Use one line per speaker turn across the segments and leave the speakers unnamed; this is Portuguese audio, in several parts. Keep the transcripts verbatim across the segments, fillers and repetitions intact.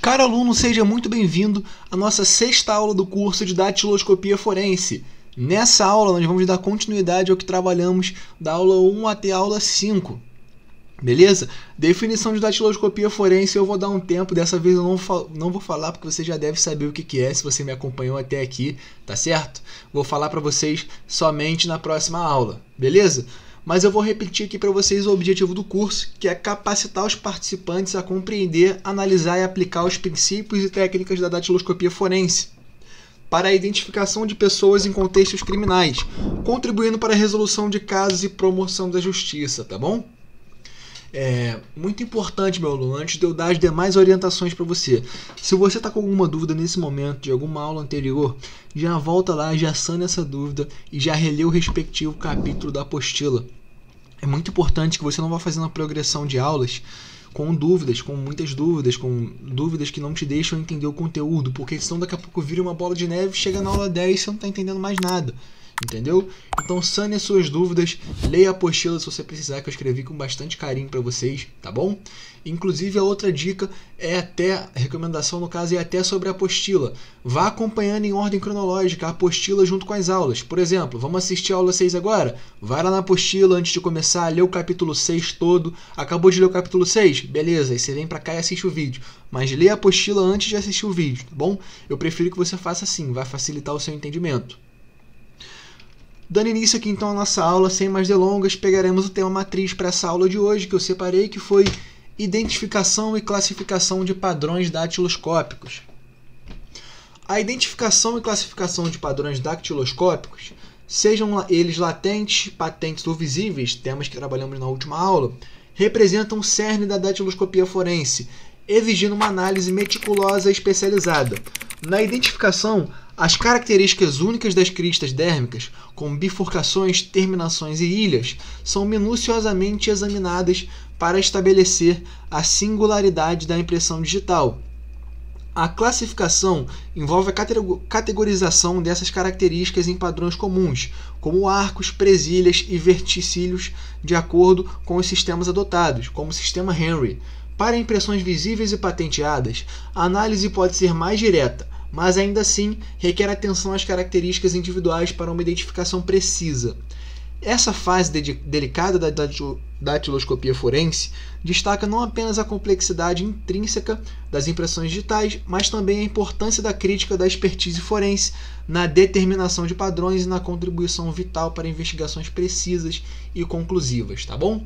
Caro aluno, seja muito bem-vindo à nossa sexta aula do curso de Datiloscopia Forense. Nessa aula, nós vamos dar continuidade ao que trabalhamos da aula um até a aula cinco. Beleza? Definição de datiloscopia forense eu vou dar um tempo, dessa vez eu não, não vou falar porque você já deve saber o que, que é se você me acompanhou até aqui, tá certo? Vou falar para vocês somente na próxima aula, beleza? Mas eu vou repetir aqui para vocês o objetivo do curso, que é capacitar os participantes a compreender, analisar e aplicar os princípios e técnicas da datiloscopia forense para a identificação de pessoas em contextos criminais, contribuindo para a resolução de casos e promoção da justiça, tá bom? É muito importante, meu aluno, antes de eu dar as demais orientações para você. Se você está com alguma dúvida nesse momento, de alguma aula anterior, já volta lá, já sana essa dúvida e já relê o respectivo capítulo da apostila. É muito importante que você não vá fazendo a progressão de aulas com dúvidas, com muitas dúvidas, com dúvidas que não te deixam entender o conteúdo, porque senão daqui a pouco vira uma bola de neve, chega na aula dez e você não está entendendo mais nada. Entendeu? Então sane as suas dúvidas, leia a apostila se você precisar, que eu escrevi com bastante carinho para vocês, tá bom? Inclusive a outra dica é até, a recomendação no caso é até sobre a apostila. Vá acompanhando em ordem cronológica a apostila junto com as aulas. Por exemplo, vamos assistir a aula seis agora? Vai lá na apostila antes de começar, lê o capítulo seis todo. Acabou de ler o capítulo seis? Beleza, aí você vem pra cá e assiste o vídeo. Mas lê a apostila antes de assistir o vídeo, tá bom? Eu prefiro que você faça assim, vai facilitar o seu entendimento. Dando início aqui então à nossa aula, sem mais delongas, pegaremos o tema matriz para essa aula de hoje, que eu separei, que foi identificação e classificação de padrões datiloscópicos. A identificação e classificação de padrões datiloscópicos, sejam eles latentes, patentes ou visíveis, temas que trabalhamos na última aula, representam o cerne da datiloscopia forense, exigindo uma análise meticulosa e especializada. Na identificação, as características únicas das cristas dérmicas, como bifurcações, terminações e ilhas, são minuciosamente examinadas para estabelecer a singularidade da impressão digital. A classificação envolve a categorização dessas características em padrões comuns, como arcos, presilhas e verticílios, de acordo com os sistemas adotados, como o sistema Henry. Para impressões visíveis e patenteadas, a análise pode ser mais direta, mas ainda assim requer atenção às características individuais para uma identificação precisa. Essa fase de delicada da datiloscopia forense destaca não apenas a complexidade intrínseca das impressões digitais, mas também a importância da crítica da expertise forense na determinação de padrões e na contribuição vital para investigações precisas e conclusivas, tá bom?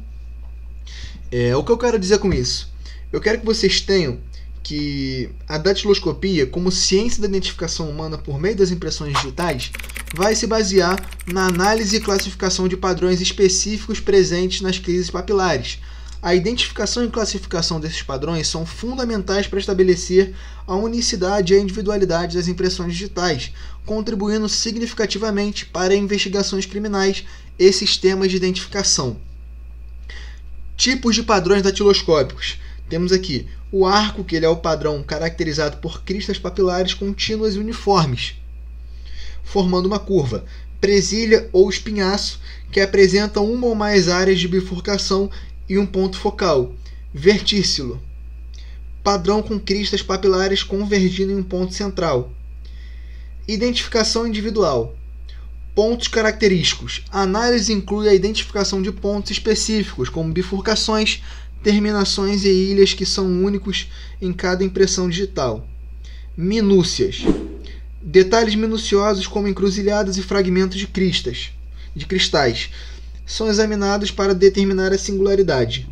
É, o que eu quero dizer com isso? Eu quero que vocês tenham que a datiloscopia, como ciência da identificação humana por meio das impressões digitais, vai se basear na análise e classificação de padrões específicos presentes nas crises papilares. A identificação e classificação desses padrões são fundamentais para estabelecer a unicidade e a individualidade das impressões digitais, contribuindo significativamente para investigações criminais e sistemas de identificação. Tipos de padrões datiloscópicos. Temos aqui o arco, que ele é o padrão caracterizado por cristas papilares contínuas e uniformes, formando uma curva. Presilha ou espinhaço, que apresenta uma ou mais áreas de bifurcação e um ponto focal. Vertícilo, padrão com cristas papilares convergindo em um ponto central. Identificação individual. Pontos característicos. A análise inclui a identificação de pontos específicos, como bifurcações, terminações e ilhas que são únicos em cada impressão digital. Minúcias. Detalhes minuciosos como encruzilhadas e fragmentos de cristas, de cristais, são examinados para determinar a singularidade.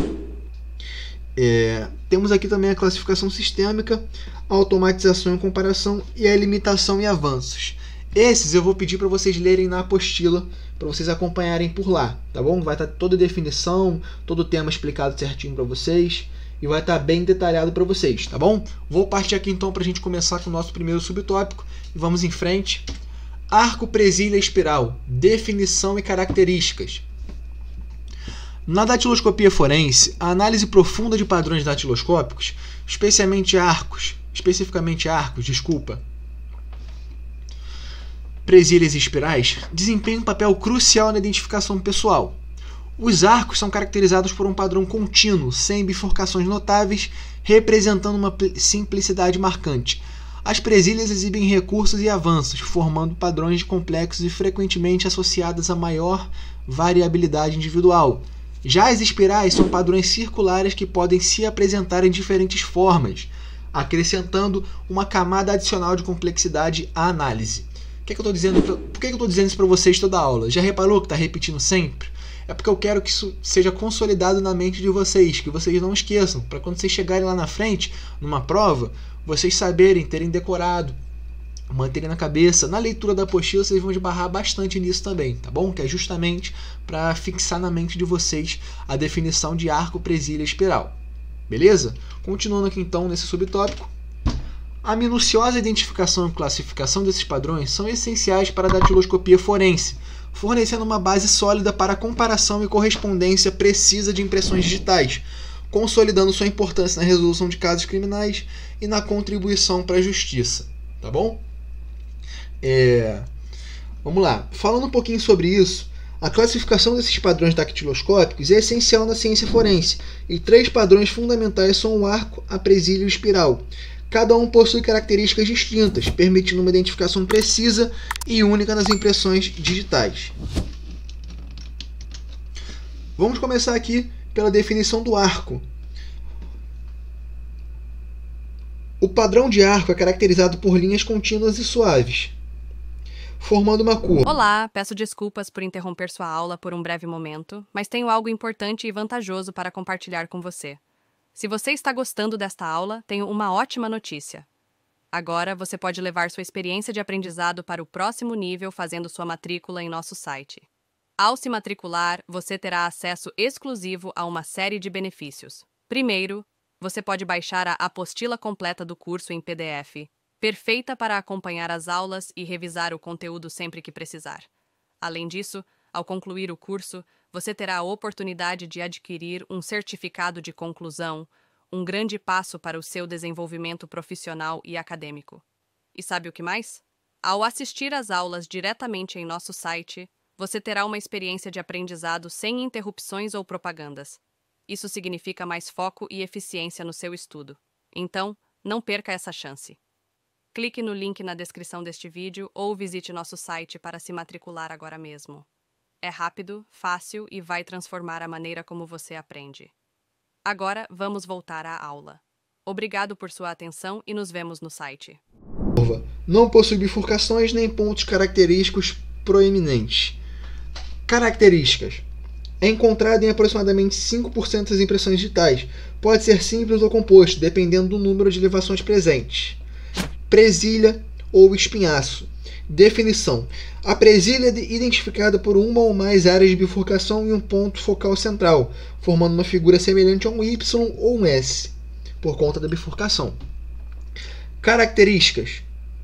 É, temos aqui também a classificação sistêmica, a automatização e comparação e a limitação e avanços. Esses eu vou pedir para vocês lerem na apostila, para vocês acompanharem por lá, tá bom? Vai estar toda a definição, todo o tema explicado certinho para vocês e vai estar bem detalhado para vocês, tá bom? Vou partir aqui então para a gente começar com o nosso primeiro subtópico e vamos em frente. Arco, presilha, espiral, definição e características. Na datiloscopia forense, a análise profunda de padrões datiloscópicos, especialmente arcos, especificamente arcos, desculpa, presilhas e espirais, desempenham um papel crucial na identificação pessoal. Os arcos são caracterizados por um padrão contínuo, sem bifurcações notáveis, representando uma simplicidade marcante. As presilhas exibem recursos e avanços, formando padrões complexos e frequentemente associados a maior variabilidade individual. Já as espirais são padrões circulares que podem se apresentar em diferentes formas, acrescentando uma camada adicional de complexidade à análise. O que é que eu tô dizendo, por que eu estou dizendo isso para vocês toda a aula? Já reparou que está repetindo sempre? É porque eu quero que isso seja consolidado na mente de vocês, que vocês não esqueçam, para quando vocês chegarem lá na frente, numa prova, vocês saberem, terem decorado, manterem na cabeça. Na leitura da apostila vocês vão esbarrar bastante nisso também, tá bom? Que é justamente para fixar na mente de vocês a definição de arco, presilha e espiral. Beleza? Continuando aqui então nesse subtópico. A minuciosa identificação e classificação desses padrões são essenciais para a datiloscopia forense, fornecendo uma base sólida para a comparação e correspondência precisa de impressões digitais, consolidando sua importância na resolução de casos criminais e na contribuição para a justiça. Tá bom? É... Vamos lá. Falando um pouquinho sobre isso, a classificação desses padrões dactiloscópicos é essencial na ciência forense, e três padrões fundamentais são o arco, a presilha e o espiral. Cada um possui características distintas, permitindo uma identificação precisa e única nas impressões digitais. Vamos começar aqui pela definição do arco. O padrão de arco é caracterizado por linhas contínuas e suaves, formando uma curva.
Olá, peço desculpas por interromper sua aula por um breve momento, mas tenho algo importante e vantajoso para compartilhar com você. Se você está gostando desta aula, tenho uma ótima notícia. Agora você pode levar sua experiência de aprendizado para o próximo nível fazendo sua matrícula em nosso site. Ao se matricular, você terá acesso exclusivo a uma série de benefícios. Primeiro, você pode baixar a apostila completa do curso em P D F, perfeita para acompanhar as aulas e revisar o conteúdo sempre que precisar. Além disso, ao concluir o curso, você terá a oportunidade de adquirir um certificado de conclusão, um grande passo para o seu desenvolvimento profissional e acadêmico. E sabe o que mais? Ao assistir às aulas diretamente em nosso site, você terá uma experiência de aprendizado sem interrupções ou propagandas. Isso significa mais foco e eficiência no seu estudo. Então, não perca essa chance. Clique no link na descrição deste vídeo ou visite nosso site para se matricular agora mesmo. É rápido, fácil e vai transformar a maneira como você aprende. Agora, vamos voltar à aula. Obrigado por sua atenção e nos vemos no site.
Não possui bifurcações nem pontos característicos proeminentes. Características. É encontrado em aproximadamente cinco por cento das impressões digitais. Pode ser simples ou composto, dependendo do número de elevações presentes. Presilha ou espinhaço. Definição. A presilha é identificada por uma ou mais áreas de bifurcação e um ponto focal central, formando uma figura semelhante a um Y ou um S, por conta da bifurcação. Características.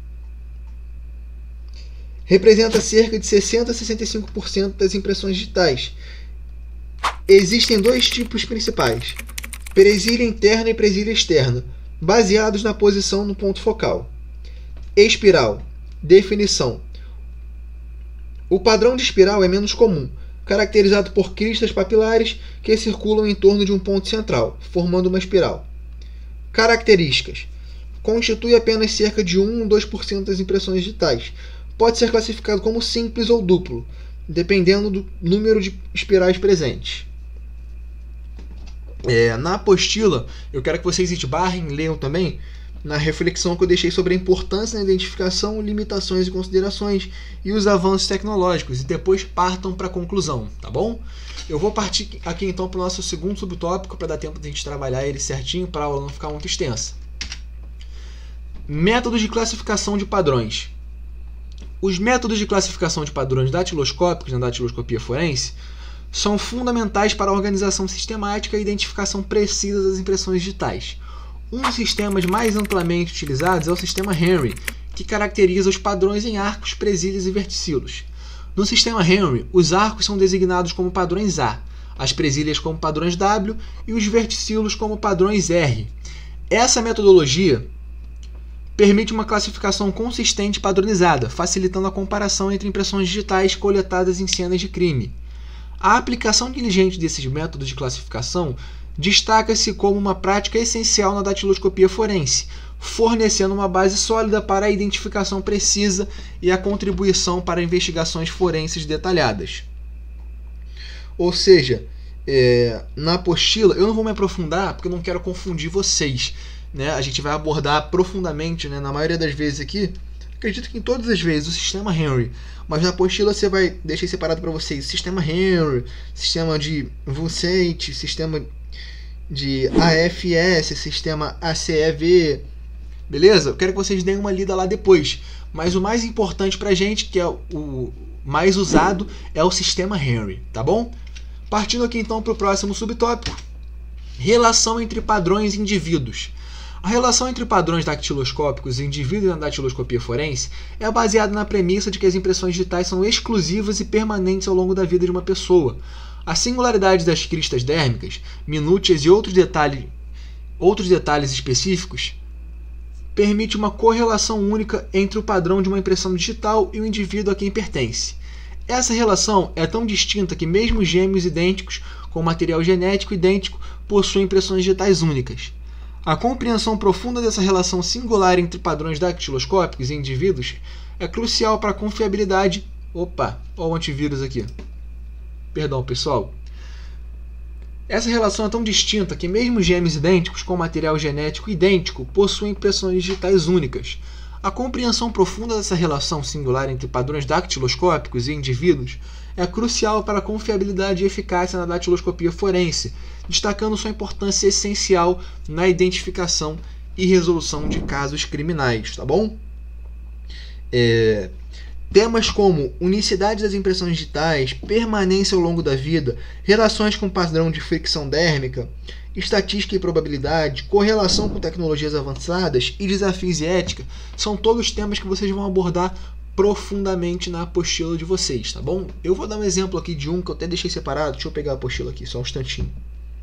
Representa cerca de sessenta a sessenta e cinco por cento das impressões digitais. Existem dois tipos principais: presilha interna e presilha externa, baseados na posição no ponto focal. Espiral. Definição. O padrão de espiral é menos comum, caracterizado por cristas papilares que circulam em torno de um ponto central, formando uma espiral. Características. Constitui apenas cerca de um a dois por cento das impressões digitais. Pode ser classificado como simples ou duplo, dependendo do número de espirais presentes. É, na apostila, eu quero que vocês esbarrem e leiam também na reflexão que eu deixei sobre a importância na identificação, limitações e considerações e os avanços tecnológicos, e depois partam para a conclusão, tá bom? Eu vou partir aqui então para o nosso segundo subtópico, para dar tempo de a gente trabalhar ele certinho, para a aula não ficar muito extensa. Métodos de classificação de padrões. Os métodos de classificação de padrões datiloscópicos na datiloscopia forense são fundamentais para a organização sistemática e identificação precisa das impressões digitais. Um dos sistemas mais amplamente utilizados é o sistema Henry, que caracteriza os padrões em arcos, presilhas e verticilos. No sistema Henry, os arcos são designados como padrões A, as presilhas como padrões W e os verticilos como padrões R. Essa metodologia permite uma classificação consistente e padronizada, facilitando a comparação entre impressões digitais coletadas em cenas de crime. A aplicação inteligente desses métodos de classificação destaca-se como uma prática essencial na datiloscopia forense, fornecendo uma base sólida para a identificação precisa e a contribuição para investigações forenses detalhadas. Ou seja, é, na apostila, eu não vou me aprofundar porque eu não quero confundir vocês, né? A gente vai abordar profundamente, né, na maioria das vezes aqui, acredito que em todas as vezes, o sistema Henry, mas na apostila você vai deixar separado para vocês sistema Henry, sistema de Vucet, sistema de A F S, sistema A C E V, beleza? Eu quero que vocês deem uma lida lá depois, mas o mais importante pra gente, que é o mais usado, é o sistema Henry, tá bom? Partindo aqui então para o próximo subtópico, relação entre padrões e indivíduos. A relação entre padrões dactiloscópicos e indivíduos na datiloscopia forense é baseada na premissa de que as impressões digitais são exclusivas e permanentes ao longo da vida de uma pessoa. A singularidade das cristas dérmicas, minúcias e outros detalhes, outros detalhes específicos permite uma correlação única entre o padrão de uma impressão digital e o indivíduo a quem pertence. Essa relação é tão distinta que mesmo gêmeos idênticos, com material genético idêntico, possuem impressões digitais únicas. A compreensão profunda dessa relação singular entre padrões dactiloscópicos e indivíduos é crucial para a confiabilidade... Opa, olha o antivírus aqui. Perdão, pessoal. Essa relação é tão distinta que mesmo gêmeos idênticos com material genético idêntico possuem impressões digitais únicas. A compreensão profunda dessa relação singular entre padrões dactiloscópicos e indivíduos é crucial para a confiabilidade e eficácia na datiloscopia forense, destacando sua importância essencial na identificação e resolução de casos criminais, tá bom? É... Temas como unicidade das impressões digitais, permanência ao longo da vida, relações com padrão de fricção dérmica, estatística e probabilidade, correlação com tecnologias avançadas e desafios de ética são todos temas que vocês vão abordar profundamente na apostila de vocês, tá bom? Eu vou dar um exemplo aqui de um que eu até deixei separado. Deixa eu pegar a apostila aqui, só um instantinho.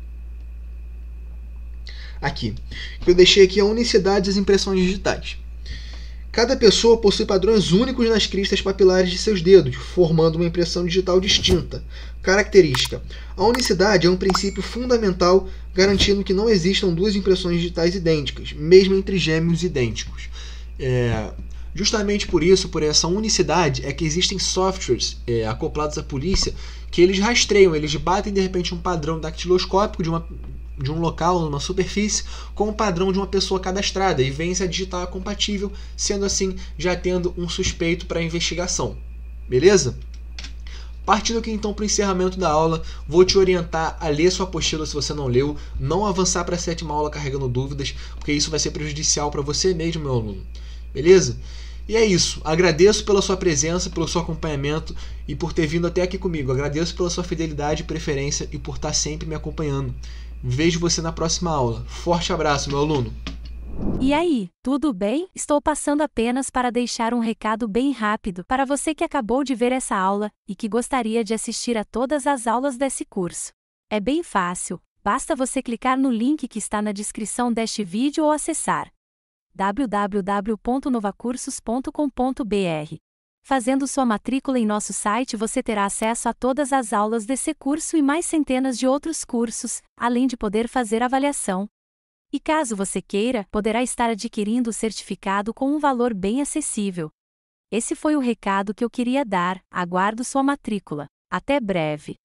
Aqui. Eu deixei aqui a unicidade das impressões digitais. Cada pessoa possui padrões únicos nas cristas papilares de seus dedos, formando uma impressão digital distinta. Característica: a unicidade é um princípio fundamental, garantindo que não existam duas impressões digitais idênticas, mesmo entre gêmeos idênticos. É, justamente por isso, por essa unicidade, é que existem softwares é, acoplados à polícia que eles rastreiam, eles batem de repente um padrão dactiloscópico de uma de um local, numa superfície, com o padrão de uma pessoa cadastrada e vem se a digital é compatível, sendo assim, já tendo um suspeito para a investigação. Beleza? Partindo aqui então para o encerramento da aula, vou te orientar a ler sua apostila se você não leu, não avançar para a sétima aula carregando dúvidas, porque isso vai ser prejudicial para você mesmo, meu aluno. Beleza? E é isso. Agradeço pela sua presença, pelo seu acompanhamento e por ter vindo até aqui comigo. Agradeço pela sua fidelidade e preferência e por estar sempre me acompanhando. Vejo você na próxima aula. Forte abraço, meu aluno!
E aí, tudo bem? Estou passando apenas para deixar um recado bem rápido para você que acabou de ver essa aula e que gostaria de assistir a todas as aulas desse curso. É bem fácil, basta você clicar no link que está na descrição deste vídeo ou acessar w w w ponto novacursos ponto com ponto b r. Fazendo sua matrícula em nosso site você terá acesso a todas as aulas desse curso e mais centenas de outros cursos, além de poder fazer avaliação. E caso você queira, poderá estar adquirindo o certificado com um valor bem acessível. Esse foi o recado que eu queria dar, aguardo sua matrícula. Até breve!